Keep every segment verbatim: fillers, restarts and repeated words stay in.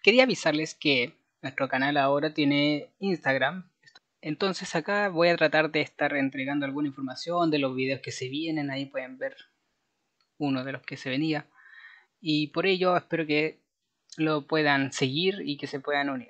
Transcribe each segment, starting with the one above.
quería avisarles que nuestro canal ahora tiene Instagram. Entonces acá voy a tratar de estar entregando alguna información de los videos que se vienen. Ahí pueden ver uno de los que se venía. Y por ello espero que lo puedan seguir y que se puedan unir.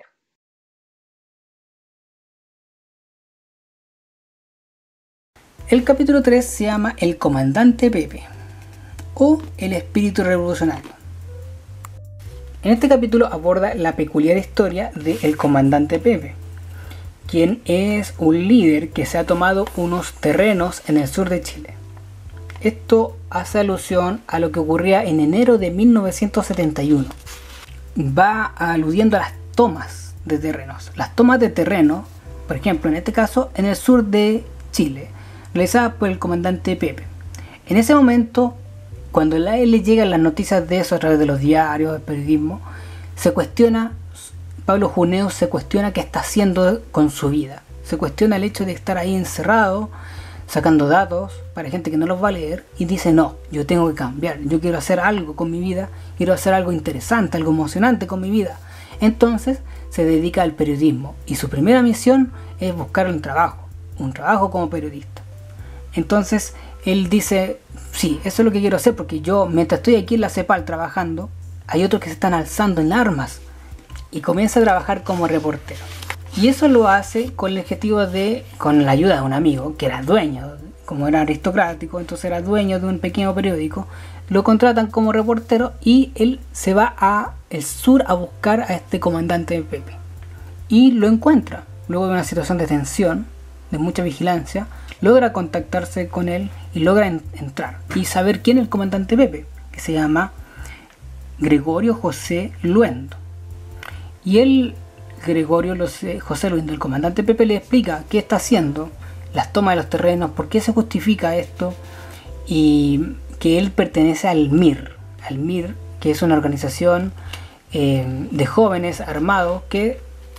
El capítulo tres se llama El Comandante Pepe o El Espíritu Revolucionario. En este capítulo aborda la peculiar historia del Comandante Pepe, quien es un líder que se ha tomado unos terrenos en el sur de Chile. Esto hace alusión a lo que ocurría en enero de mil novecientos setenta y uno. Va aludiendo a las tomas de terrenos. Las tomas de terreno, por ejemplo, en este caso, en el sur de Chile, realizadas por el comandante Pepe. En ese momento, cuando a él le llegan las noticias de eso a través de los diarios, del periodismo, se cuestiona, Pablo Juneau se cuestiona qué está haciendo con su vida. Se cuestiona el hecho de estar ahí encerrado, sacando datos para gente que no los va a leer, y dice: no, yo tengo que cambiar, yo quiero hacer algo con mi vida, quiero hacer algo interesante, algo emocionante con mi vida. Entonces se dedica al periodismo y su primera misión es buscar un trabajo, un trabajo como periodista. Entonces él dice: sí, eso es lo que quiero hacer, porque yo, mientras estoy aquí en la CEPAL trabajando, hay otros que se están alzando en armas, y comienza a trabajar como reportero. Y eso lo hace con el objetivo de, con la ayuda de un amigo que era dueño, como era aristocrático, entonces era dueño de un pequeño periódico, lo contratan como reportero y él se va a el sur a buscar a este comandante Pepe. Y lo encuentra, luego de una situación de tensión, de mucha vigilancia, logra contactarse con él y logra en, entrar y saber quién es el comandante Pepe, que se llama Gregorio José Luendo. Y él, Gregorio José Luendo, el comandante Pepe, le explica qué está haciendo, las tomas de los terrenos, por qué se justifica esto, y que él pertenece al M I R, al M I R, que es una organización eh, de jóvenes armados que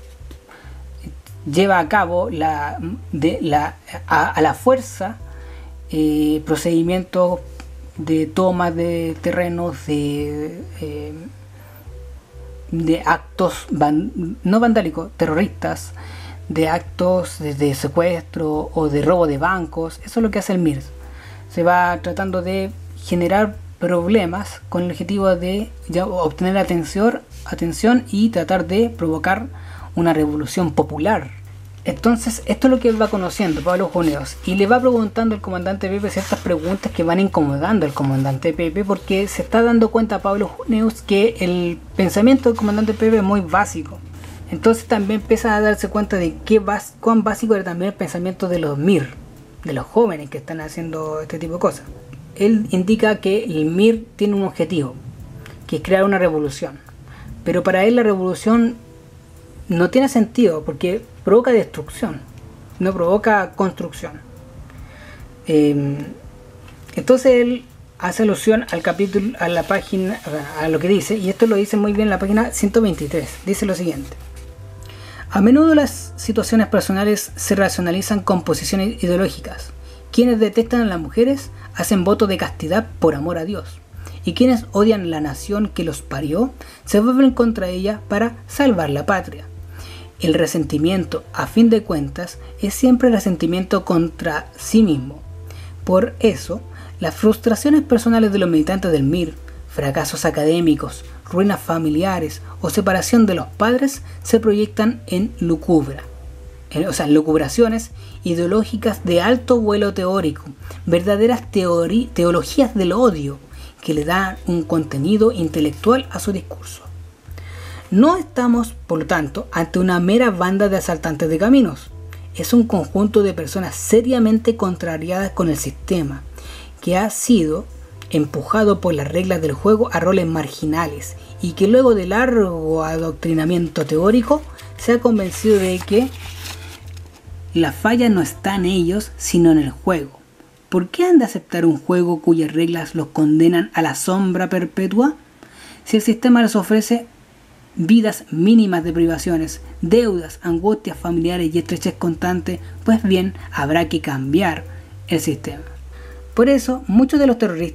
lleva a cabo la, de, la, a, a la fuerza eh, procedimientos de toma de terrenos, de, eh, de actos van, no vandálicos, terroristas, de actos de, de secuestro o de robo de bancos. Eso es lo que hace el M I R. Se va tratando de generar problemas con el objetivo de ya, obtener atención, atención y tratar de provocar una revolución popular. Entonces esto es lo que él va conociendo, Pablo Juneau, y le va preguntando al comandante Pepe ciertas preguntas que van incomodando al comandante Pepe, porque se está dando cuenta Pablo Juneau que el pensamiento del comandante Pepe es muy básico. Entonces también empieza a darse cuenta de qué bas cuán básico era también el pensamiento de los M I R, de los jóvenes que están haciendo este tipo de cosas. Él indica que el M I R tiene un objetivo, que es crear una revolución, pero para él la revolución no tiene sentido porque provoca destrucción, no provoca construcción. Eh, entonces él hace alusión al capítulo, a la página, a lo que dice, y esto lo dice muy bien en la página ciento veintitrés. Dice lo siguiente: a menudo las situaciones personales se racionalizan con posiciones ideológicas. Quienes detestan a las mujeres hacen voto de castidad por amor a Dios, y quienes odian la nación que los parió se vuelven contra ella para salvar la patria. El resentimiento, a fin de cuentas, es siempre resentimiento contra sí mismo. Por eso, las frustraciones personales de los militantes del M I R, fracasos académicos, ruinas familiares o separación de los padres se proyectan en lucubra, en, o sea, en lucubraciones ideológicas de alto vuelo teórico, verdaderas teori- teologías del odio que le dan un contenido intelectual a su discurso. No estamos, por lo tanto, ante una mera banda de asaltantes de caminos. Es un conjunto de personas seriamente contrariadas con el sistema, que ha sido empujado por las reglas del juego a roles marginales y que luego de largo adoctrinamiento teórico se ha convencido de que la falla no está en ellos, sino en el juego. ¿Por qué han de aceptar un juego cuyas reglas los condenan a la sombra perpetua? Si el sistema les ofrece vidas mínimas de privaciones, deudas, angustias familiares y estrechez constante, pues bien, habrá que cambiar el sistema. Por eso, muchos de los terroristas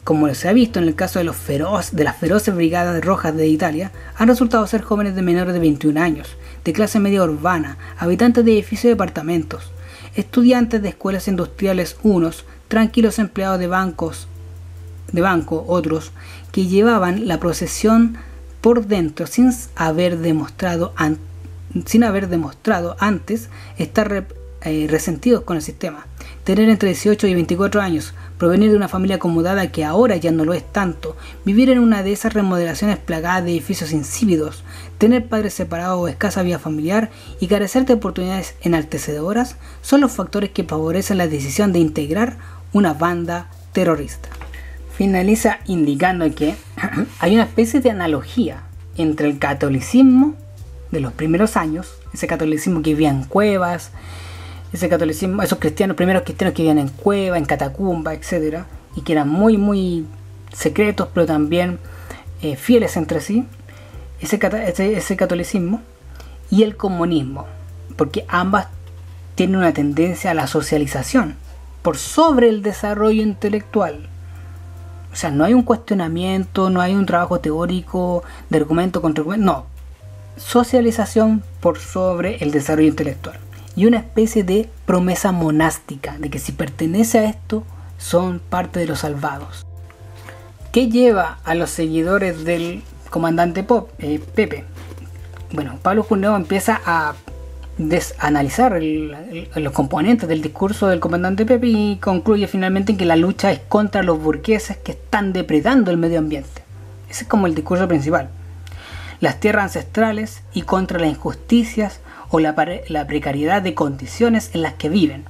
como se ha visto en el caso de, los feroz, de las feroces brigadas rojas de Italia, han resultado ser jóvenes de menores de veintiún años, de clase media urbana, habitantes de edificios de departamentos, estudiantes de escuelas industriales unos, tranquilos empleados de bancos, de banco otros, que llevaban la procesión por dentro sin haber demostrado, an sin haber demostrado antes estar re eh, resentidos con el sistema. Tener entre dieciocho y veinticuatro años, provenir de una familia acomodada que ahora ya no lo es tanto, vivir en una de esas remodelaciones plagadas de edificios insípidos, tener padres separados o escasa vida familiar y carecer de oportunidades enaltecedoras son los factores que favorecen la decisión de integrar una banda terrorista. Finaliza indicando que hay una especie de analogía entre el catolicismo de los primeros años, ese catolicismo que vivía en cuevas, ese catolicismo, esos cristianos, primeros cristianos que vivían en cuevas, en catacumbas, etcétera, y que eran muy, muy secretos, pero también eh, fieles entre sí, ese, ese, ese catolicismo y el comunismo, porque ambas tienen una tendencia a la socialización por sobre el desarrollo intelectual. O sea, no hay un cuestionamiento, no hay un trabajo teórico de argumento contra argumento, no. Socialización por sobre el desarrollo intelectual. Y una especie de promesa monástica de que si pertenece a esto son parte de los salvados. ¿Qué lleva a los seguidores del comandante Pop, eh, Pepe? Bueno, Pablo Juneo empieza a analizar el, el, los componentes del discurso del comandante Pepe y concluye finalmente en que la lucha es contra los burgueses que están depredando el medio ambiente. Ese es como el discurso principal. Las tierras ancestrales y contra las injusticias o la, la precariedad de condiciones en las que viven.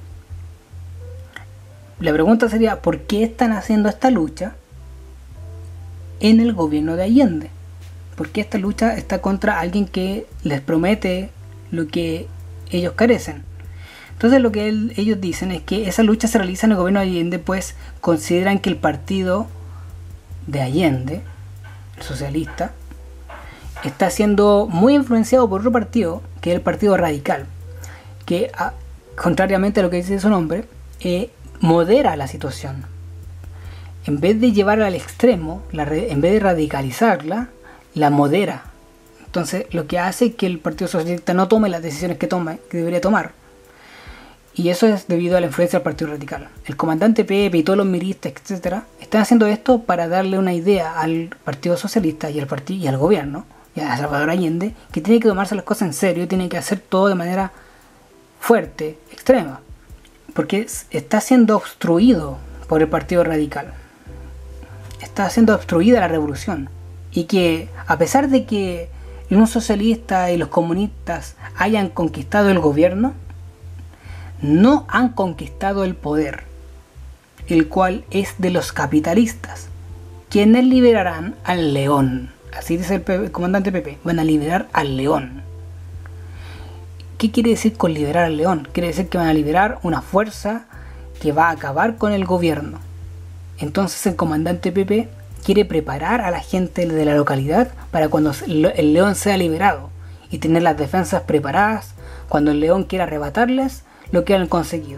La pregunta sería, ¿por qué están haciendo esta lucha en el gobierno de Allende? ¿Por qué esta lucha está contra alguien que les promete lo que ellos carecen? Entonces lo que él, ellos dicen es que esa lucha se realiza en el gobierno de Allende, pues consideran que el partido de Allende, el socialista, está siendo muy influenciado por otro partido, que es el Partido Radical, que a, contrariamente a lo que dice su nombre, eh, modera la situación. En vez de llevarla al extremo, la, en vez de radicalizarla, la modera. Entonces lo que hace es que el Partido Socialista no tome las decisiones que, toma, que debería tomar. Y eso es debido a la influencia del Partido Radical. El comandante Pepe y todos los miristas, etcétera, están haciendo esto para darle una idea al Partido Socialista y al, partido, y al gobierno, y a Salvador Allende, que tiene que tomarse las cosas en serio, tiene que hacer todo de manera fuerte, extrema, porque está siendo obstruido por el Partido Radical. Está siendo obstruida la revolución. Y que a pesar de que los socialistas y los comunistas hayan conquistado el gobierno, no han conquistado el poder, el cual es de los capitalistas, quienes liberarán al león. Así dice el, Pepe, el comandante Pepe, van a liberar al león. ¿Qué quiere decir con liberar al león? Quiere decir que van a liberar una fuerza que va a acabar con el gobierno. Entonces el comandante Pepe quiere preparar a la gente de la localidad para cuando el león sea liberado y tener las defensas preparadas cuando el león quiera arrebatarles lo que han conseguido.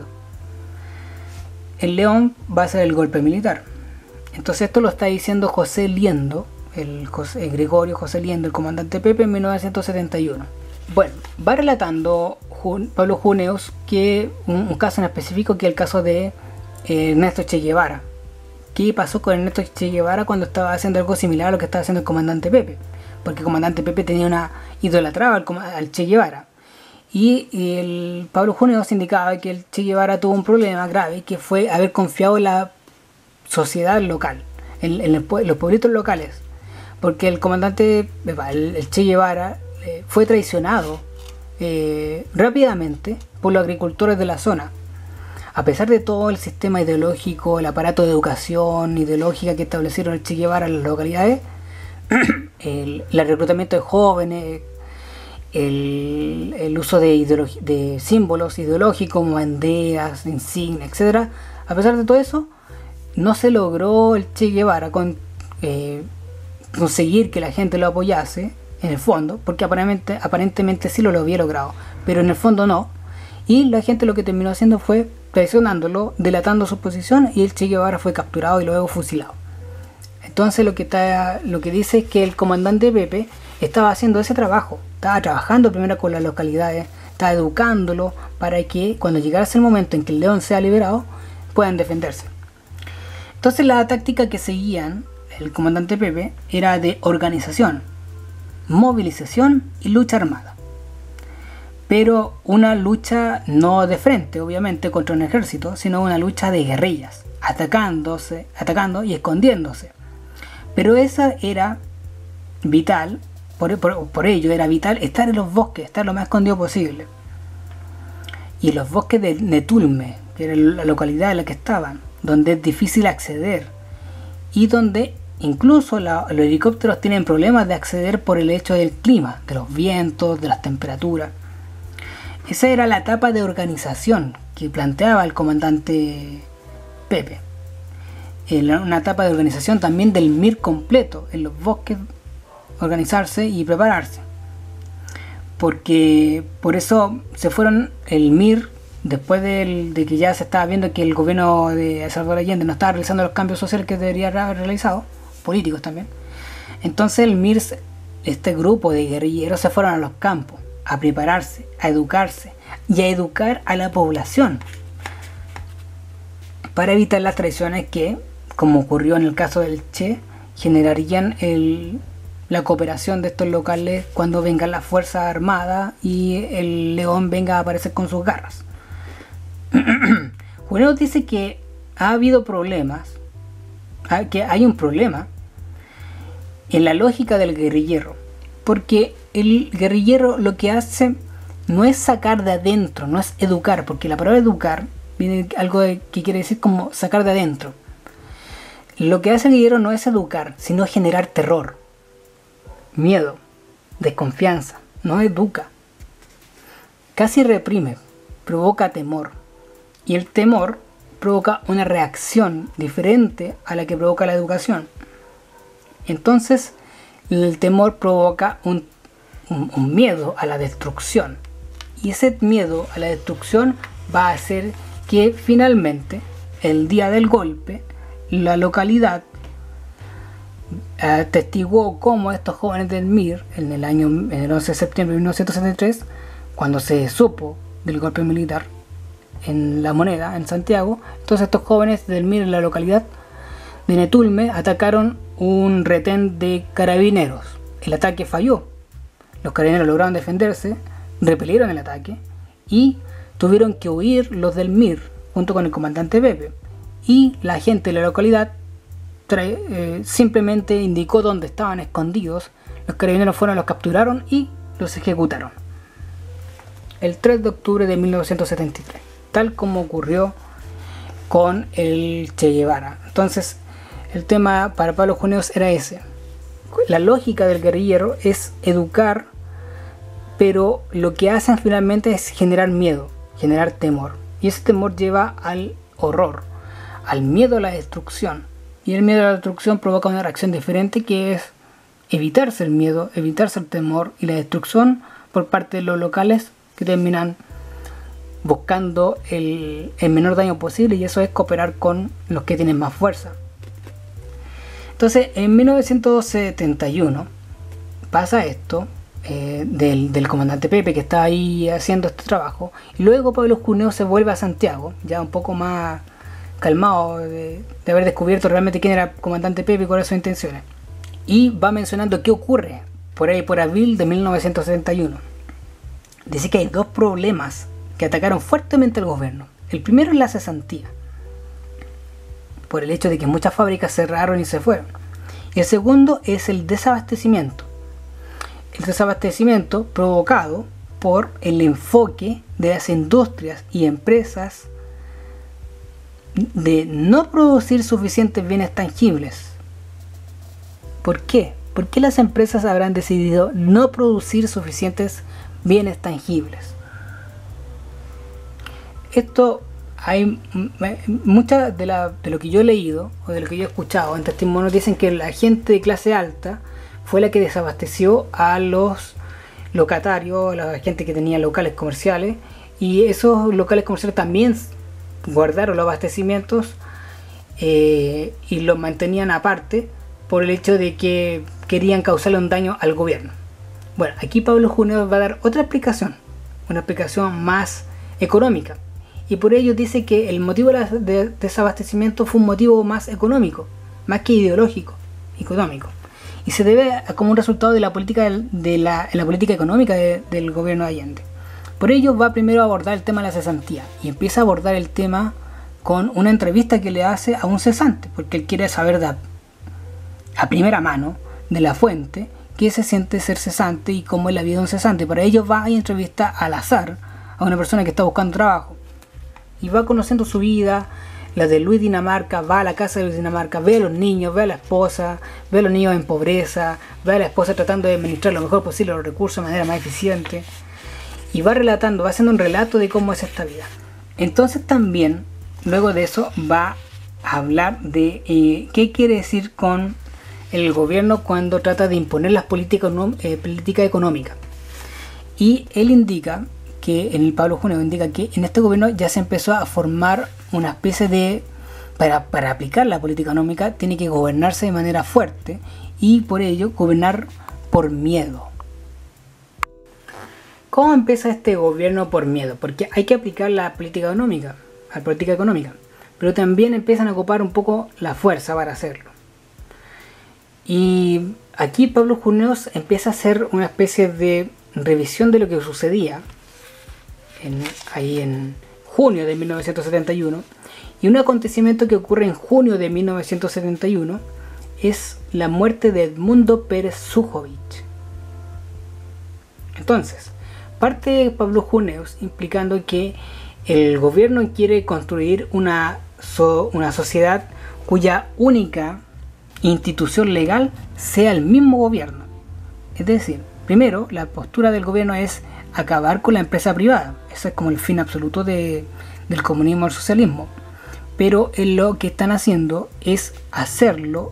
El león va a ser el golpe militar. Entonces esto lo está diciendo José Liendo, el, José, el Gregorio José Liendo, el comandante Pepe, en mil novecientos setenta y uno. Bueno, va relatando Jun, Pablo Juneos que un, un caso en específico, que es el caso de eh, Ernesto Che Guevara. ¿Qué pasó con Ernesto Che Guevara cuando estaba haciendo algo similar a lo que estaba haciendo el comandante Pepe? Porque el comandante Pepe tenía una idolatraba al, al Che Guevara. Y, y el Pablo Juneos indicaba que el Che Guevara tuvo un problema grave, que fue haber confiado en la sociedad local, en, en el, los pueblitos locales. Porque el comandante, el, el Che Guevara, eh, fue traicionado eh, rápidamente por los agricultores de la zona. A pesar de todo el sistema ideológico, el aparato de educación ideológica que establecieron el Che Guevara en las localidades, el, el reclutamiento de jóvenes, el, el uso de, de símbolos ideológicos como banderas, insignias, etcétera, a pesar de todo eso, no se logró el Che Guevara con, eh, conseguir que la gente lo apoyase en el fondo, porque aparentemente, aparentemente sí lo, lo había logrado, pero en el fondo no. Y la gente lo que terminó haciendo fue traicionándolo, delatando su posición, y el Che Guevara fue capturado y luego fusilado. Entonces lo que, está, lo que dice es que el comandante Pepe estaba haciendo ese trabajo, estaba trabajando primero con las localidades, estaba educándolo para que cuando llegase el momento en que el león sea liberado, puedan defenderse. Entonces la táctica que seguían el comandante Pepe era de organización, movilización y lucha armada. Pero una lucha no de frente, obviamente, contra un ejército, sino una lucha de guerrillas, atacándose, atacando y escondiéndose. Pero esa era vital, por, por, por ello era vital estar en los bosques, estar lo más escondido posible. Y los bosques de Netulme, que era la localidad en la que estaban, donde es difícil acceder y donde incluso la, los helicópteros tienen problemas de acceder por el hecho del clima, de los vientos, de las temperaturas. Esa era la etapa de organización que planteaba el comandante Pepe. Una etapa de organización también del M I R completo, en los bosques, organizarse y prepararse. Porque por eso se fueron el M I R, después de, de que ya se estaba viendo que el gobierno de Salvador Allende no estaba realizando los cambios sociales que debería haber realizado, políticos también. Entonces el M I R, este grupo de guerrilleros, se fueron a los campos a prepararse, a educarse y a educar a la población para evitar las traiciones que, como ocurrió en el caso del Che, generarían el, la cooperación de estos locales cuando vengan las fuerzas armadas y el león venga a aparecer con sus garras. Bueno, dice que ha habido problemas, que hay un problema en la lógica del guerrillero, porque el guerrillero lo que hace no es sacar de adentro, no es educar, porque la palabra educar viene algo de, que quiere decir como sacar de adentro. Lo que hace el guerrillero no es educar, sino generar terror, miedo, desconfianza. No educa, casi reprime, provoca temor, y el temor provoca una reacción diferente a la que provoca la educación. Entonces el temor provoca un, un, un miedo a la destrucción, y ese miedo a la destrucción va a hacer que finalmente el día del golpe la localidad atestiguó cómo estos jóvenes del M I R en el año en el once de septiembre de mil novecientos setenta y tres, cuando se supo del golpe militar en La Moneda, en Santiago, entonces estos jóvenes del M I R en la localidad de Netulme atacaron un retén de carabineros. El ataque falló, los carabineros lograron defenderse, repelieron el ataque y tuvieron que huir los del M I R junto con el comandante Pepe, y la gente de la localidad trae, eh, simplemente indicó dónde estaban escondidos. Los carabineros fueron, los capturaron y los ejecutaron el tres de octubre de mil novecientos setenta y tres, tal como ocurrió con el Che Guevara. Entonces el tema para Pablo Júnez era ese. La lógica del guerrillero es educar, pero lo que hacen finalmente es generar miedo, generar temor, y ese temor lleva al horror, al miedo a la destrucción, y el miedo a la destrucción provoca una reacción diferente, que es evitarse el miedo, evitarse el temor y la destrucción por parte de los locales, que terminan buscando el, el menor daño posible, y eso es cooperar con los que tienen más fuerza. Entonces en mil novecientos setenta y uno pasa esto eh, del, del comandante Pepe, que está ahí haciendo este trabajo, y luego Pablo Cuneo se vuelve a Santiago, ya un poco más calmado de, de haber descubierto realmente quién era el comandante Pepe y cuáles son sus intenciones, y va mencionando qué ocurre por ahí por abril de mil novecientos setenta y uno. Dice que hay dos problemas que atacaron fuertemente al gobierno. El primero es la cesantía, por el hecho de que muchas fábricas cerraron y se fueron. Y el segundo es el desabastecimiento. El desabastecimiento provocado por el enfoque de las industrias y empresas de no producir suficientes bienes tangibles. ¿Por qué? ¿Por qué las empresas habrán decidido no producir suficientes bienes tangibles? Esto hay mucha de, la, de lo que yo he leído o de lo que yo he escuchado en testimonios, dicen que la gente de clase alta fue la que desabasteció a los locatarios, a la gente que tenía locales comerciales, y esos locales comerciales también guardaron los abastecimientos eh, y los mantenían aparte por el hecho de que querían causarle un daño al gobierno. Bueno, aquí Pablo Juneos va a dar otra explicación, una explicación más económica, y por ello dice que el motivo de desabastecimiento fue un motivo más económico, más que ideológico, económico, y se debe a, como un resultado de la política, de la, la política económica de, del gobierno de Allende. Por ello va primero a abordar el tema de la cesantía, y empieza a abordar el tema con una entrevista que le hace a un cesante, porque él quiere saber de a, a primera mano, de la fuente, qué se siente ser cesante y cómo es la vida de un cesante. Para ello va y entrevista al azar a una persona que está buscando trabajo, y va conociendo su vida, la de Luis Dinamarca, va a la casa de Luis Dinamarca, ve a los niños, ve a la esposa, ve a los niños en pobreza, ve a la esposa tratando de administrar lo mejor posible los recursos de manera más eficiente, y va relatando, va haciendo un relato de cómo es esta vida. Entonces también, luego de eso, va a hablar de eh, qué quiere decir con el gobierno cuando trata de imponer las políticas eh, política económicas. Y él indica que, en el Pablo Juneos indica que en este gobierno ya se empezó a formar una especie de, para, para aplicar la política económica, tiene que gobernarse de manera fuerte, y por ello gobernar por miedo. ¿Cómo empieza este gobierno por miedo? Porque hay que aplicar la política económica, la política económica, pero también empiezan a ocupar un poco la fuerza para hacerlo. Y aquí Pablo Juneos empieza a hacer una especie de revisión de lo que sucedía en, ahí en junio de mil novecientos setenta y uno, y un acontecimiento que ocurre en junio de mil novecientos setenta y uno es la muerte de Edmundo Pérez Sujovic. Entonces, parte Pablo Juneos implicando que el gobierno quiere construir una, so, una sociedad cuya única institución legal sea el mismo gobierno. Es decir, primero, la postura del gobierno es acabar con la empresa privada. Ese es como el fin absoluto de, del comunismo o el socialismo. Pero lo que están haciendo es hacerlo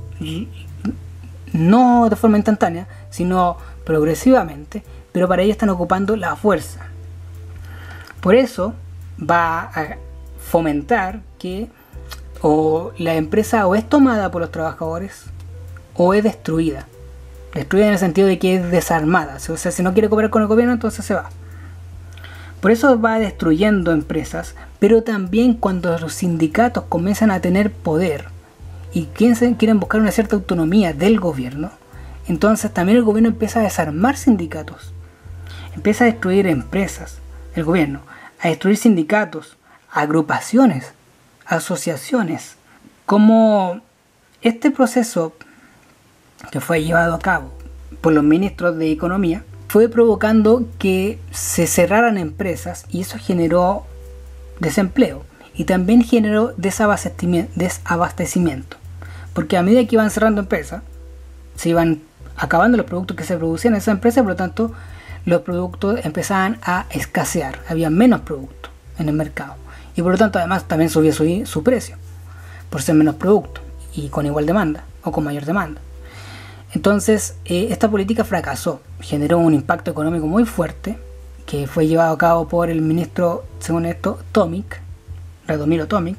no de forma instantánea, sino progresivamente, pero para ello están ocupando la fuerza. Por eso va a fomentar que o la empresa o es tomada por los trabajadores o es destruida. Destruida en el sentido de que es desarmada. O sea, si no quiere cooperar con el gobierno, entonces se va. Por eso va destruyendo empresas, pero también cuando los sindicatos comienzan a tener poder y quieren buscar una cierta autonomía del gobierno, entonces también el gobierno empieza a desarmar sindicatos. Empieza a destruir empresas, el gobierno, a destruir sindicatos, agrupaciones, asociaciones. Como este proceso que fue llevado a cabo por los ministros de Economía fue provocando que se cerraran empresas, y eso generó desempleo y también generó desabastecimiento, porque a medida que iban cerrando empresas se iban acabando los productos que se producían en esa empresa, por lo tanto los productos empezaban a escasear, había menos productos en el mercado, y por lo tanto además también subía su, su precio por ser menos producto y con igual demanda o con mayor demanda. Entonces eh, esta política fracasó, generó un impacto económico muy fuerte que fue llevado a cabo por el ministro, según esto, Tomic, Radomiro Tomic,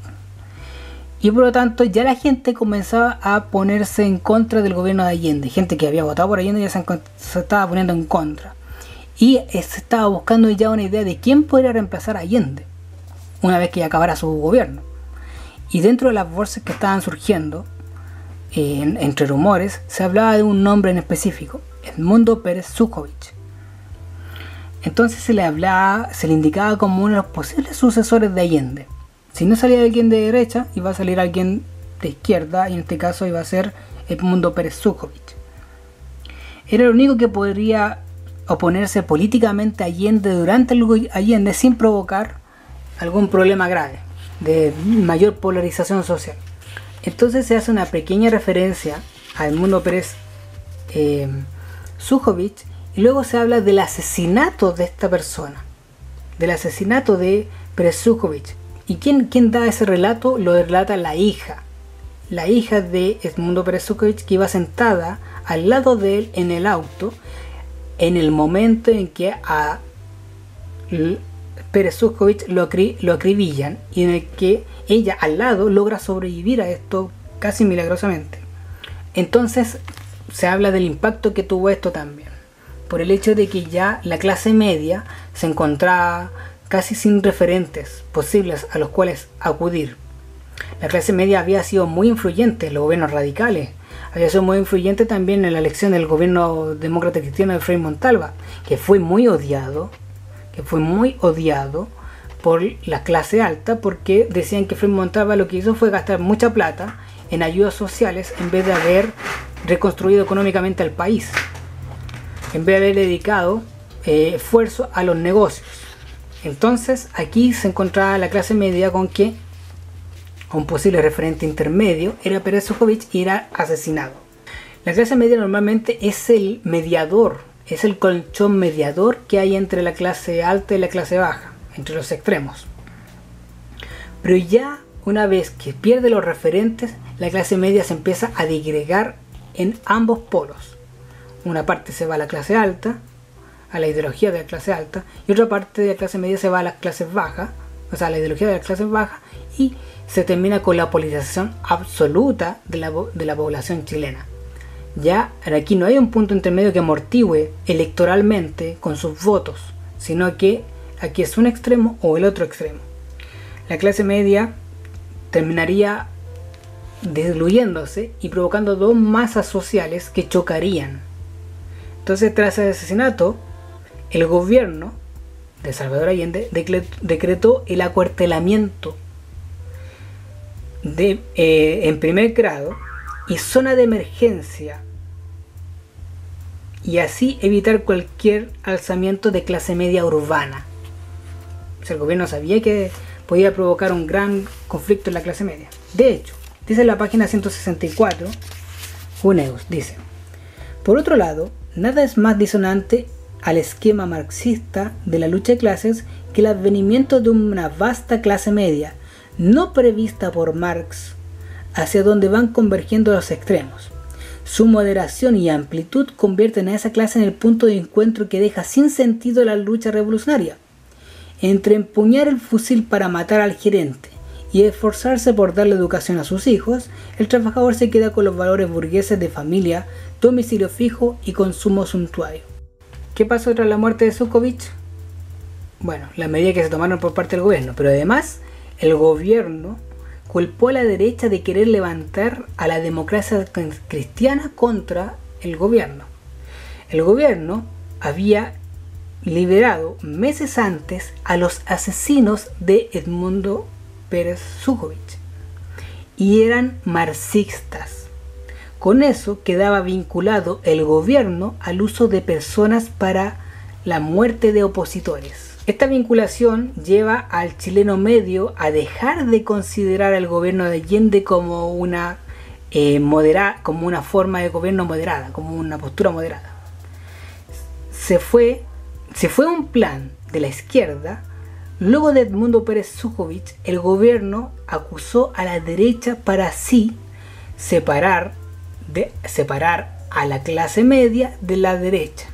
y por lo tanto ya la gente comenzaba a ponerse en contra del gobierno de Allende. Gente que había votado por Allende ya se, se estaba poniendo en contra, y se estaba buscando ya una idea de quién podría reemplazar a Allende una vez que ya acabara su gobierno. Y dentro de las voces que estaban surgiendo, En, entre rumores, se hablaba de un nombre en específico, Edmundo Pérez Sujovic. Entonces se le hablaba, se le indicaba como uno de los posibles sucesores de Allende. Si no salía alguien de derecha, iba a salir alguien de izquierda, y en este caso iba a ser Edmundo Pérez Sujovic. Era el único que podría oponerse políticamente a Allende durante el Allende sin provocar algún problema grave de mayor polarización social. Entonces se hace una pequeña referencia a Edmundo Pérez eh, Sujovic, y luego se habla del asesinato de esta persona, del asesinato de Pérez Sujovic. ¿Y quién, quién da ese relato? Lo relata la hija, la hija de Edmundo Pérez Sujovic, que iba sentada al lado de él en el auto en el momento en que a Pérez Sujovic lo, acri lo acribillan, y en el que ella al lado logra sobrevivir a esto casi milagrosamente. Entonces se habla del impacto que tuvo esto también, por el hecho de que ya la clase media se encontraba casi sin referentes posibles a los cuales acudir. La clase media había sido muy influyente en los gobiernos radicales, había sido muy influyente también en la elección del gobierno demócrata cristiano de Frei Montalva, que fue muy odiado, que fue muy odiado por la clase alta, porque decían que Frei Montalva lo que hizo fue gastar mucha plata en ayudas sociales en vez de haber reconstruido económicamente al país, en vez de haber dedicado eh, esfuerzo a los negocios. Entonces aquí se encontraba la clase media con que un posible referente intermedio era Pérez Sujovic y era asesinado. La clase media normalmente es el mediador, es el colchón mediador que hay entre la clase alta y la clase baja, entre los extremos. Pero ya una vez que pierde los referentes, la clase media se empieza a digregar en ambos polos. Una parte se va a la clase alta, a la ideología de la clase alta, y otra parte de la clase media se va a las clases bajas, o sea, a la ideología de las clases bajas, y se termina con la politización absoluta de la, de la población chilena. Ya aquí no hay un punto intermedio que amortigüe electoralmente con sus votos, sino que aquí es un extremo o el otro extremo. La clase media terminaría diluyéndose y provocando dos masas sociales que chocarían. Entonces, tras el asesinato, el gobierno de Salvador Allende decretó el acuartelamiento de, eh, en primer grado y zona de emergencia, y así evitar cualquier alzamiento de clase media urbana. O sea, el gobierno sabía que podía provocar un gran conflicto en la clase media. De hecho, dice en la página ciento sesenta y cuatro, Huneeus dice: por otro lado, nada es más disonante al esquema marxista de la lucha de clases que el advenimiento de una vasta clase media, no prevista por Marx, hacia donde van convergiendo los extremos. Su moderación y amplitud convierten a esa clase en el punto de encuentro que deja sin sentido la lucha revolucionaria. Entre empuñar el fusil para matar al gerente y esforzarse por darle educación a sus hijos, el trabajador se queda con los valores burgueses de familia, domicilio fijo y consumo suntuario. ¿Qué pasó tras la muerte de Sujovic? Bueno, las medidas que se tomaron por parte del gobierno, pero además el gobierno culpó a la derecha de querer levantar a la democracia cristiana contra el gobierno. El gobierno había liberado meses antes a los asesinos de Edmundo Pérez Sujovic y eran marxistas. Con eso quedaba vinculado el gobierno al uso de personas para la muerte de opositores. Esta vinculación lleva al chileno medio a dejar de considerar al gobierno de Allende como una, eh, modera, como una forma de gobierno moderada, como una postura moderada. Se fue, se fue un plan de la izquierda. Luego de Edmundo Pérez Sujovic, el gobierno acusó a la derecha para así separar, de, separar a la clase media de la derecha.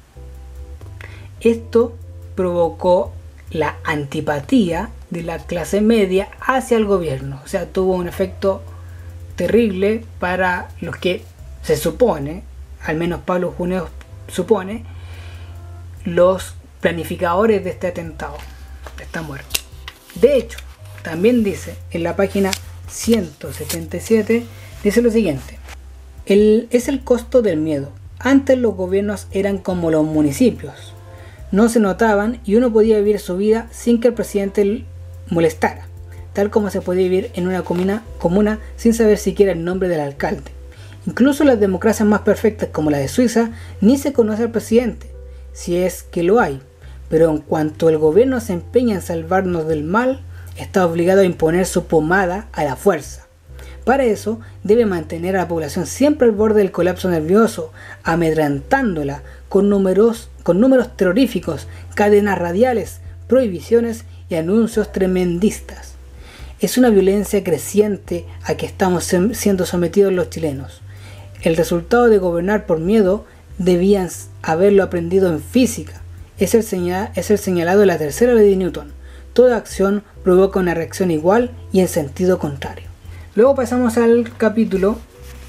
Esto provocó la antipatía de la clase media hacia el gobierno. O sea, tuvo un efecto terrible para los que se supone, al menos Pablo Huneeus supone, los planificadores de este atentado, de esta muerte. De hecho, también dice en la página ciento setenta y siete, dice lo siguiente: el, es el costo del miedo. Antes los gobiernos eran como los municipios. No se notaban y uno podía vivir su vida sin que el presidente molestara, tal como se podía vivir en una comuna, comuna sin saber siquiera el nombre del alcalde. Incluso las democracias más perfectas como la de Suiza ni se conoce al presidente, si es que lo hay, pero en cuanto el gobierno se empeña en salvarnos del mal, está obligado a imponer su pomada a la fuerza. Para eso debe mantener a la población siempre al borde del colapso nervioso, amedrentándola con números, con números terroríficos, cadenas radiales, prohibiciones y anuncios tremendistas. Es una violencia creciente a que estamos siendo sometidos los chilenos. El resultado de gobernar por miedo debían haberlo aprendido en física. Es el, señal, es el señalado de la tercera ley de Newton. Toda acción provoca una reacción igual y en sentido contrario. Luego pasamos al capítulo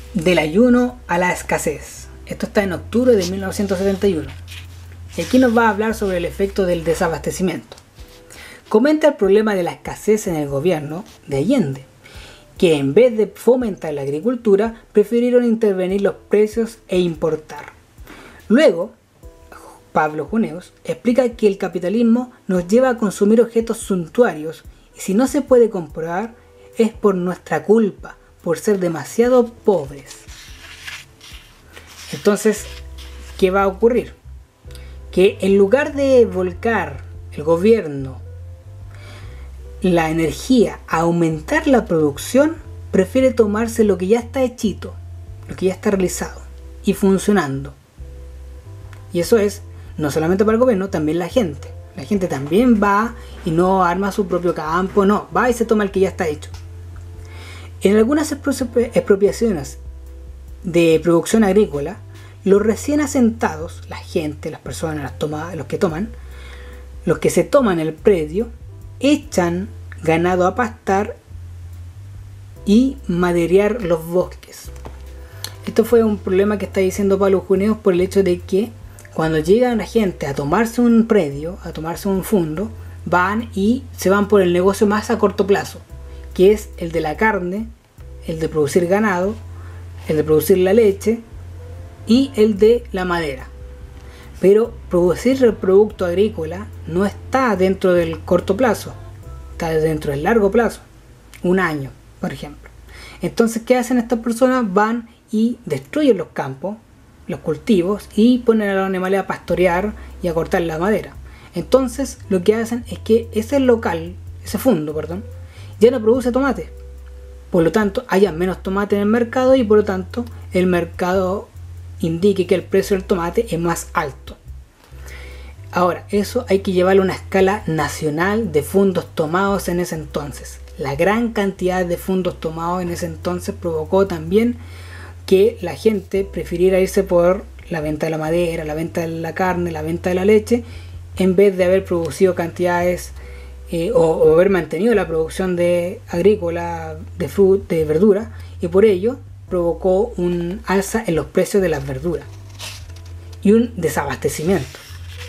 Del ayuno a la escasez. Esto está en octubre de mil novecientos setenta y uno. Y aquí nos va a hablar sobre el efecto del desabastecimiento. Comenta el problema de la escasez en el gobierno de Allende, que en vez de fomentar la agricultura, prefirieron intervenir los precios e importar. Luego, Pablo Juneos explica que el capitalismo nos lleva a consumir objetos suntuarios y si no se puede comprobar es por nuestra culpa, por ser demasiado pobres. Entonces, ¿qué va a ocurrir? Que en lugar de volcar el gobierno la energía a aumentar la producción, prefiere tomarse lo que ya está hechito, lo que ya está realizado y funcionando. Y eso es no solamente para el gobierno, también la gente. La gente también va y no arma su propio campo, no, va y se toma el que ya está hecho. En algunas expropiaciones de producción agrícola, los recién asentados, la gente, las personas, las toma, los que toman, los que se toman el predio, echan ganado a pastar y maderear los bosques. Esto fue un problema que está diciendo Pablo Juneos por el hecho de que cuando llega la gente a tomarse un predio, a tomarse un fondo, van y se van por el negocio más a corto plazo, que es el de la carne, el de producir ganado, el de producir la leche y el de la madera. Pero producir el producto agrícola no está dentro del corto plazo, está dentro del largo plazo, un año, por ejemplo. Entonces, ¿qué hacen estas personas? Van y destruyen los campos, los cultivos y ponen a los animales a pastorear y a cortar la madera. Entonces, lo que hacen es que ese local, ese fondo, perdón, ya no produce tomate. Por lo tanto, haya menos tomate en el mercado y por lo tanto, el mercado indique que el precio del tomate es más alto. Ahora, eso hay que llevarlo a una escala nacional de fondos tomados en ese entonces. La gran cantidad de fondos tomados en ese entonces provocó también que la gente prefiriera irse por la venta de la madera, la venta de la carne, la venta de la leche, en vez de haber producido cantidades eh, o, o haber mantenido la producción de agrícola de fruta, de verdura, y por ello provocó un alza en los precios de las verduras y un desabastecimiento.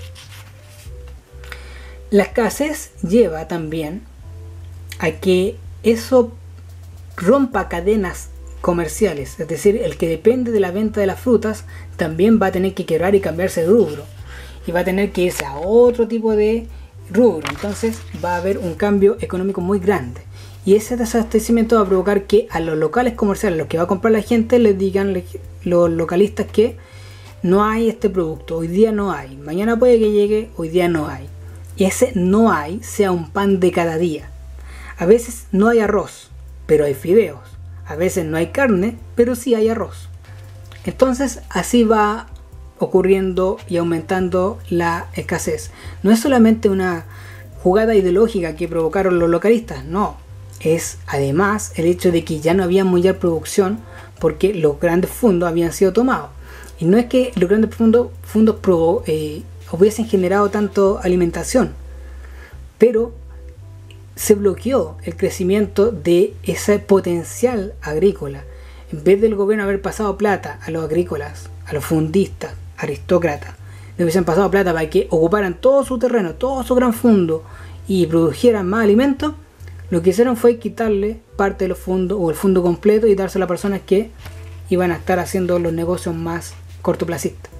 La escasez lleva también a que eso rompa cadenas comerciales, es decir, el que depende de la venta de las frutas también va a tener que quebrar y cambiarse de rubro y va a tener que irse a otro tipo de rubro. Entonces va a haber un cambio económico muy grande y ese desabastecimiento va a provocar que a los locales comerciales, los que va a comprar la gente, les digan los localistas que no hay este producto, hoy día no hay, mañana puede que llegue, hoy día no hay. Y ese no hay sea un pan de cada día. A veces no hay arroz, pero hay fideos. A veces no hay carne, pero sí hay arroz. Entonces así va ocurriendo y aumentando la escasez. No es solamente una jugada ideológica que provocaron los localistas, no. Es además el hecho de que ya no había mayor producción porque los grandes fondos habían sido tomados. Y no es que los grandes fondos, fondos pro, eh, hubiesen generado tanto alimentación, pero se bloqueó el crecimiento de ese potencial agrícola. En vez del gobierno haber pasado plata a los agrícolas, a los fundistas, aristócratas, le hubiesen pasado plata para que ocuparan todo su terreno, todo su gran fondo y produjeran más alimentos, lo que hicieron fue quitarle parte de los fondos o el fondo completo y dárselo a personas que iban a estar haciendo los negocios más cortoplacistas.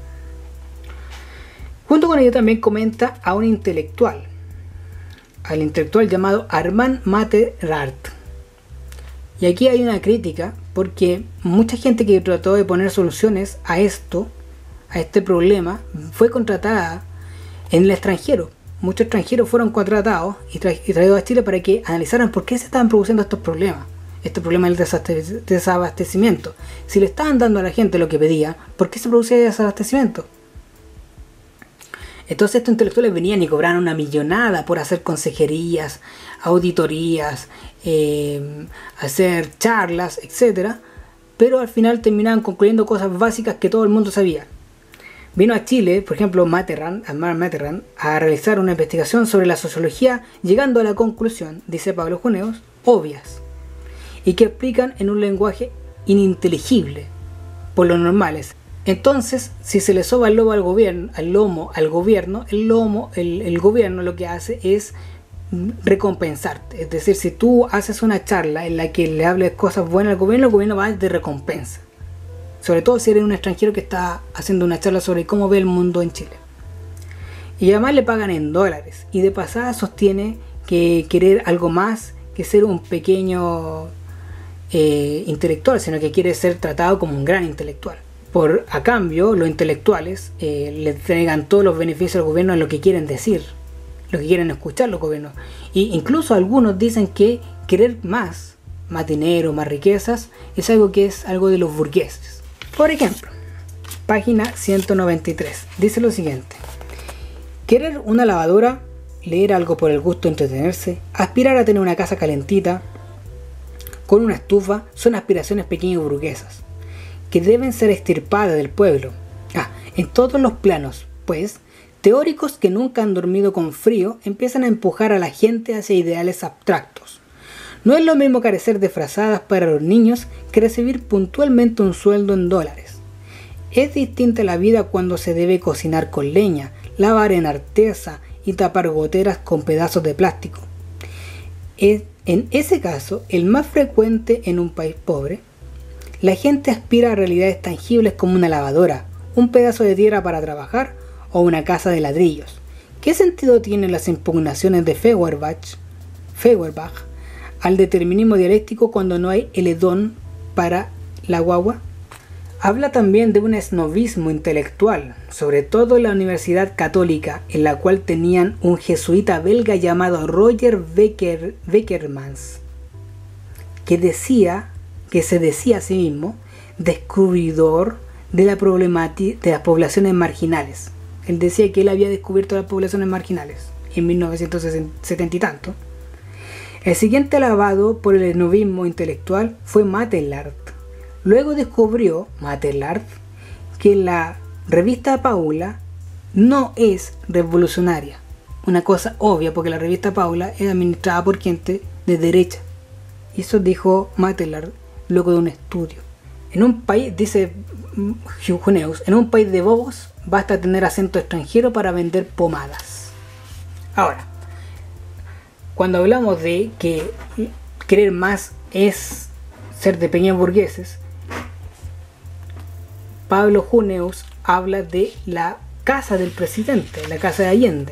Junto con ello también comenta a un intelectual, al intelectual llamado Armand Materart. Y aquí hay una crítica porque mucha gente que trató de poner soluciones a esto, a este problema, fue contratada en el extranjero. Muchos extranjeros fueron contratados y, tra y traídos a Chile para que analizaran por qué se estaban produciendo estos problemas. Este problema del desabastecimiento. Si le estaban dando a la gente lo que pedía, ¿por qué se producía el desabastecimiento? Entonces estos intelectuales venían y cobraban una millonada por hacer consejerías, auditorías, eh, hacer charlas, etcétera. Pero al final terminaban concluyendo cosas básicas que todo el mundo sabía. Vino a Chile, por ejemplo, Materant, Materant, a realizar una investigación sobre la sociología, llegando a la conclusión, dice Pablo Juneos, obvias, y que explican en un lenguaje ininteligible por los normales. Entonces, si se le soba el lomo al gobierno, al lomo al gobierno, el lomo, el, el gobierno lo que hace es recompensarte. Es decir, si tú haces una charla en la que le hables cosas buenas al gobierno, el gobierno va de recompensa. Sobre todo si eres un extranjero que está haciendo una charla sobre cómo ve el mundo en Chile. Y además le pagan en dólares. Y de pasada sostiene que querer algo más que ser un pequeño eh, intelectual, sino que quiere ser tratado como un gran intelectual. Por a cambio, los intelectuales eh, le entregan todos los beneficios al gobierno en lo que quieren decir, lo que quieren escuchar los gobiernos. Y incluso algunos dicen que querer más, más dinero, más riquezas, es algo que es algo de los burgueses. Por ejemplo, página ciento noventa y tres, dice lo siguiente: querer una lavadora, leer algo por el gusto de entretenerse, aspirar a tener una casa calentita con una estufa, son aspiraciones pequeñas y burguesas, que deben ser extirpadas del pueblo. Ah, en todos los planos, pues, teóricos que nunca han dormido con frío empiezan a empujar a la gente hacia ideales abstractos. No es lo mismo carecer de frazadas para los niños que recibir puntualmente un sueldo en dólares. Es distinta la vida cuando se debe cocinar con leña, lavar en artesa y tapar goteras con pedazos de plástico. Es, en ese caso, el más frecuente en un país pobre, la gente aspira a realidades tangibles como una lavadora, un pedazo de tierra para trabajar o una casa de ladrillos. ¿Qué sentido tienen las impugnaciones de Feuerbach, Feuerbach al determinismo dialéctico cuando no hay el edón para la guagua? Habla también de un esnovismo intelectual, sobre todo en la Universidad Católica, en la cual tenían un jesuita belga llamado Roger Becker, Beckermans, que decía, que se decía a sí mismo descubridor de la problemática de las poblaciones marginales. Él decía que él había descubierto las poblaciones marginales en mil novecientos setenta y tanto. El siguiente alabado por el esnovismo intelectual fue Mateilhard. Luego descubrió Mateilhard que la revista Paula no es revolucionaria. Una cosa obvia, porque la revista Paula es administrada por gente de derecha. Eso dijo Mateilhard luego de un estudio. En un país, dice Huneeus, en un país de bobos basta tener acento extranjero para vender pomadas. Ahora, cuando hablamos de que querer más es ser de pequeños burgueses, Pablo Huneeus habla de la casa del presidente, la casa de Allende.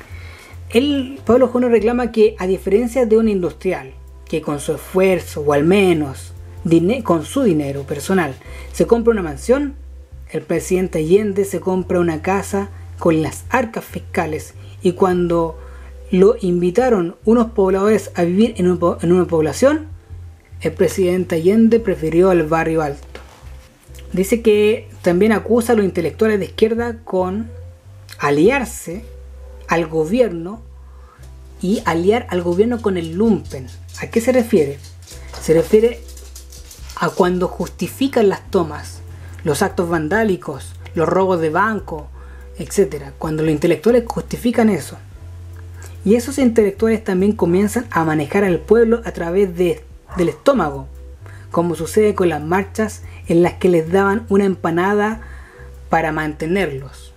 Él, Pablo Huneeus reclama que, a diferencia de un industrial que con su esfuerzo, o al menos con su dinero personal, se compra una mansión, el presidente Allende se compra una casa con las arcas fiscales, y cuando lo invitaron unos pobladores a vivir en, un, en una población, el presidente Allende prefirió el barrio alto. Dice que también acusa a los intelectuales de izquierda con aliarse al gobierno y aliar al gobierno con el lumpen. ¿A qué se refiere? Se refiere a cuando justifican las tomas, los actos vandálicos, los robos de banco, etcétera. Cuando los intelectuales justifican eso. Y esos intelectuales también comienzan a manejar al pueblo a través de, del estómago, como sucede con las marchas en las que les daban una empanada para mantenerlos.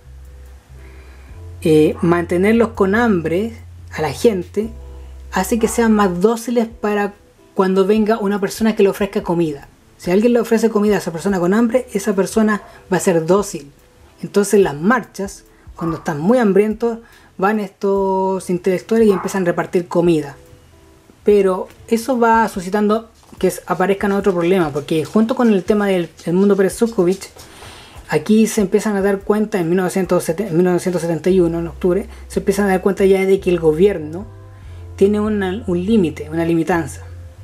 Eh, mantenerlos con hambre a la gente hace que sean más dóciles para cuando venga una persona que le ofrezca comida. Si alguien le ofrece comida a esa persona con hambre, esa persona va a ser dócil. Entonces las marchas, cuando están muy hambrientos, van estos intelectuales y empiezan a repartir comida. Pero eso va suscitando que aparezcan otro problema, porque junto con el tema del Edmundo Pérez Sukovich, aquí se empiezan a dar cuenta en mil novecientos setenta y uno, en octubre, se empiezan a dar cuenta ya de que el gobierno tiene una, un límite, una limitanza.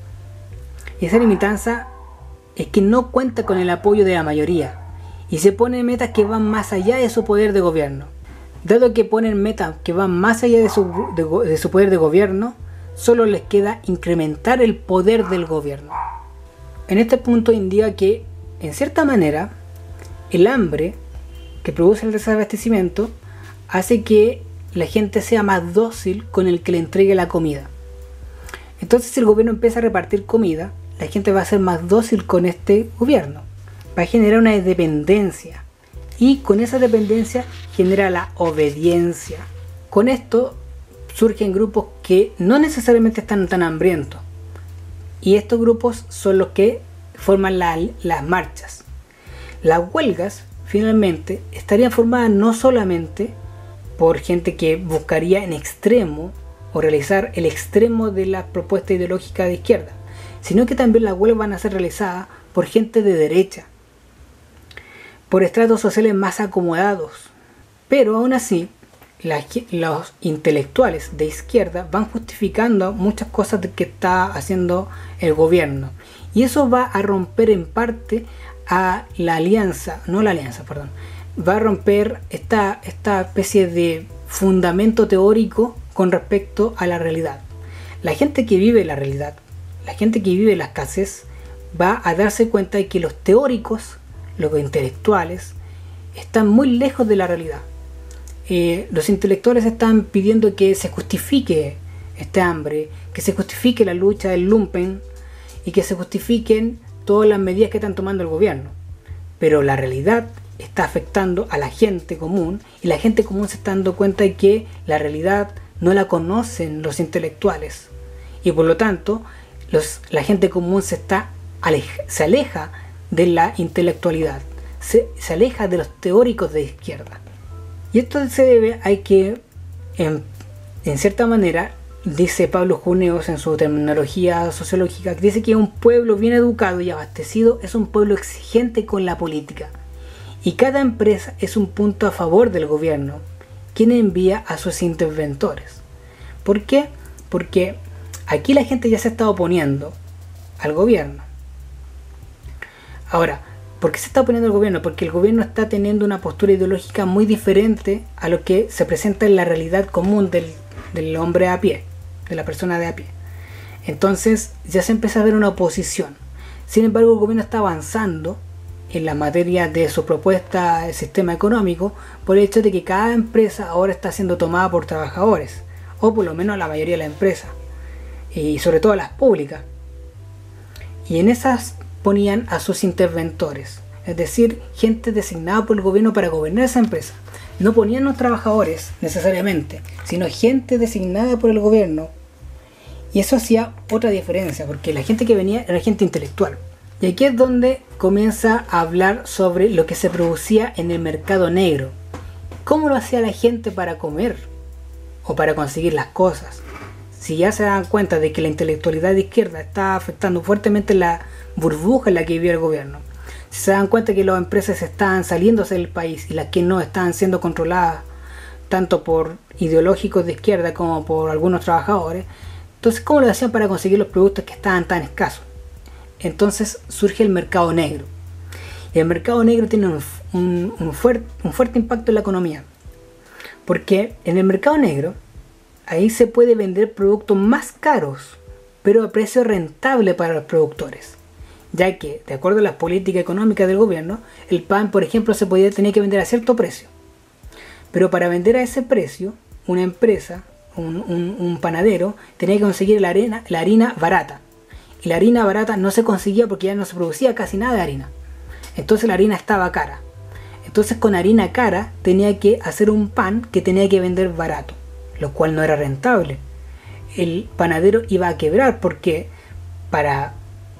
Y esa limitanza es que no cuenta con el apoyo de la mayoría y se ponen metas que van más allá de su poder de gobierno. Dado que ponen metas que van más allá de su, de, de su poder de gobierno, solo les queda incrementar el poder del gobierno. En este punto indica que, en cierta manera, el hambre que produce el desabastecimiento hace que la gente sea más dócil con el que le entregue la comida. Entonces, si el gobierno empieza a repartir comida, la gente va a ser más dócil con este gobierno. Va a generar una dependencia. Y con esa dependencia genera la obediencia. Con esto surgen grupos que no necesariamente están tan hambrientos. Y estos grupos son los que forman la, las marchas. Las huelgas, finalmente, estarían formadas no solamente por gente que buscaría en extremo o realizar el extremo de la propuesta ideológica de izquierda, sino que también las huelgas van a ser realizadas por gente de derecha, por estratos sociales más acomodados. Pero aún así, la, los intelectuales de izquierda van justificando muchas cosas que está haciendo el gobierno. Y eso va a romper en parte a la alianza, no la alianza, perdón, va a romper esta, esta especie de fundamento teórico con respecto a la realidad. La gente que vive la realidad, la gente que vive la escasez, va a darse cuenta de que los teóricos, los intelectuales, están muy lejos de la realidad. Eh, los intelectuales están pidiendo que se justifique este hambre, que se justifique la lucha del lumpen y que se justifiquen todas las medidas que están tomando el gobierno. Pero la realidad está afectando a la gente común y la gente común se está dando cuenta de que la realidad no la conocen los intelectuales y por lo tanto los, la gente común se, está aleja, se aleja de la intelectualidad, se, se aleja de los teóricos de izquierda. Y esto se debe a que, en, en cierta manera, dice Pablo Júneos en su terminología sociológica, dice que un pueblo bien educado y abastecido es un pueblo exigente con la política. Y cada empresa es un punto a favor del gobierno, quien envía a sus interventores. ¿Por qué? Porque aquí la gente ya se está oponiendo al gobierno. Ahora, ¿por qué se está oponiendo al gobierno? Porque el gobierno está teniendo una postura ideológica muy diferente a lo que se presenta en la realidad común del, del hombre a pie, de la persona de a pie. Entonces ya se empieza a ver una oposición. Sin embargo, el gobierno está avanzando en la materia de su propuesta de sistema económico por el hecho de que cada empresa ahora está siendo tomada por trabajadores, o por lo menos la mayoría de las empresas, y sobre todo las públicas. Y en esas ponían a sus interventores, es decir, gente designada por el gobierno para gobernar esa empresa. No ponían a los trabajadores necesariamente, sino gente designada por el gobierno. Y eso hacía otra diferencia, porque la gente que venía era gente intelectual. Y aquí es donde comienza a hablar sobre lo que se producía en el mercado negro. ¿Cómo lo hacía la gente para comer? O para conseguir las cosas. Si ya se dan cuenta de que la intelectualidad de izquierda está afectando fuertemente la burbuja en la que vivía el gobierno. Si se dan cuenta que las empresas estaban saliéndose del país y las que no estaban siendo controladas tanto por ideológicos de izquierda como por algunos trabajadores, entonces ¿cómo lo hacían para conseguir los productos que estaban tan escasos? Entonces surge el mercado negro. Y el mercado negro tiene un, un, un, fuerte, un fuerte impacto en la economía. Porque en el mercado negro, ahí se puede vender productos más caros, pero a precio rentable para los productores. Ya que, de acuerdo a las políticas económicas del gobierno, el pan, por ejemplo, se podía tener que vender a cierto precio. Pero para vender a ese precio, una empresa, un, un, un panadero, tenía que conseguir la, arena, la harina barata. Y la harina barata no se conseguía porque ya no se producía casi nada de harina. Entonces la harina estaba cara. Entonces con harina cara tenía que hacer un pan que tenía que vender barato, lo cual no era rentable. El panadero iba a quebrar porque para,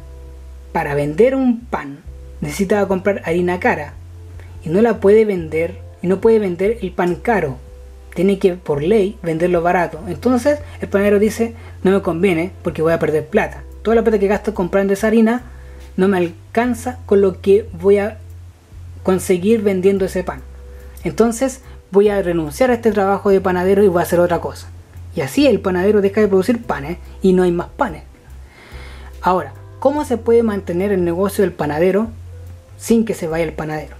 para vender un pan necesitaba comprar harina cara y no la puede vender, y no puede vender el pan caro. Tiene que, por ley, venderlo barato. Entonces el panadero dice, no me conviene porque voy a perder plata. Toda la plata que gasto comprando esa harina no me alcanza con lo que voy a conseguir vendiendo ese pan. Entonces voy a renunciar a este trabajo de panadero y voy a hacer otra cosa. Y así el panadero deja de producir panes y no hay más panes. Ahora, ¿cómo se puede mantener el negocio del panadero sin que se vaya el panadero?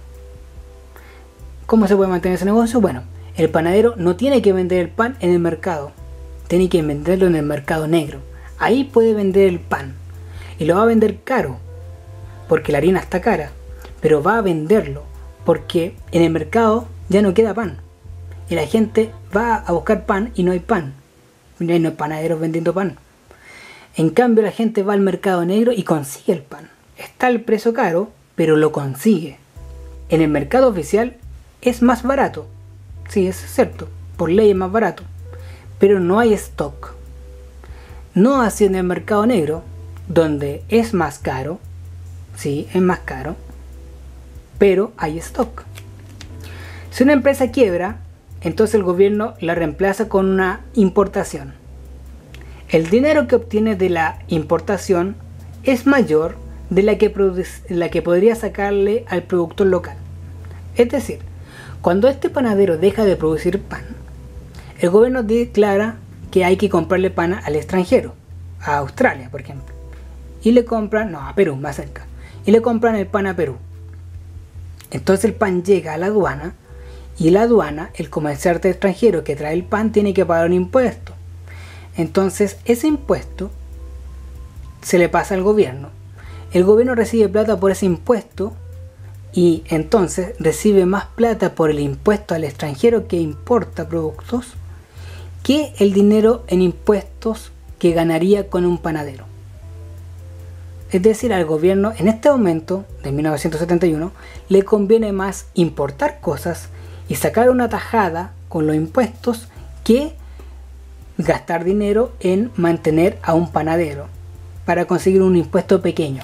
¿Cómo se puede mantener ese negocio? Bueno, el panadero no tiene que vender el pan en el mercado, tiene que venderlo en el mercado negro. Ahí puede vender el pan y lo va a vender caro porque la harina está cara, pero va a venderlo porque en el mercado ya no queda pan y la gente va a buscar pan y no hay pan, no hay panaderos vendiendo pan. En cambio la gente va al mercado negro y consigue el pan. Está el precio caro, pero lo consigue. En el mercado oficial es más barato. Sí, eso es cierto. Por ley es más barato. Pero no hay stock. No así en el mercado negro, donde es más caro. Sí, es más caro. Pero hay stock. Si una empresa quiebra, entonces el gobierno la reemplaza con una importación. El dinero que obtiene de la importación es mayor de la que, la que podría sacarle al productor local. Es decir, cuando este panadero deja de producir pan, el gobierno declara que hay que comprarle pan al extranjero, a Australia, por ejemplo. Y le compran, no, a Perú, más cerca. Y le compran el pan a Perú. Entonces el pan llega a la aduana y la aduana, el comerciante extranjero que trae el pan, tiene que pagar un impuesto. Entonces ese impuesto se le pasa al gobierno. El gobierno recibe plata por ese impuesto y entonces recibe más plata por el impuesto al extranjero que importa productos que el dinero en impuestos que ganaría con un panadero. Es decir, al gobierno en este momento de mil novecientos setenta y uno le conviene más importar cosas y sacar una tajada con los impuestos que gastar dinero en mantener a un panadero para conseguir un impuesto pequeño.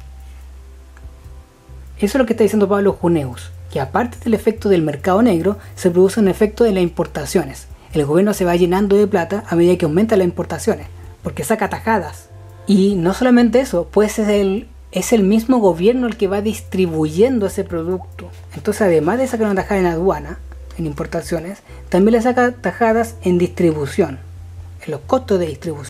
Eso es lo que está diciendo Pablo Cuneus, que aparte del efecto del mercado negro, se produce un efecto de las importaciones. El gobierno se va llenando de plata a medida que aumenta las importaciones, porque saca tajadas. Y no solamente eso, pues es el, es el mismo gobierno el que va distribuyendo ese producto. Entonces, además de sacar una tajada en aduana, en importaciones, también le saca tajadas en distribución, en los costos de distribución.